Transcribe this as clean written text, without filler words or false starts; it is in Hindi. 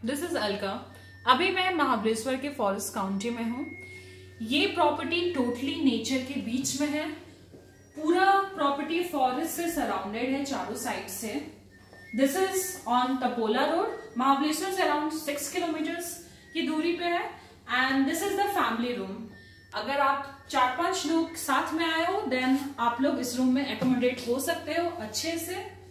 This is Alka. अभी मैं महाबलेश्वर के फॉरेस्ट काउंटी में हूँ। ये प्रॉपर्टी टोटली नेचर के बीच में है। पूरा प्रॉपर्टी फॉरेस्ट से सराउंडेड है चारों साइड से। This is on Tapola road. Mahabaleshwar से अराउंड 6 किलोमीटर्स की दूरी पे है। And this is the family room. अगर आप 4-5 लोग साथ में आए हो देन आप लोग इस रूम में एकोमोडेट हो सकते हो अच्छे से।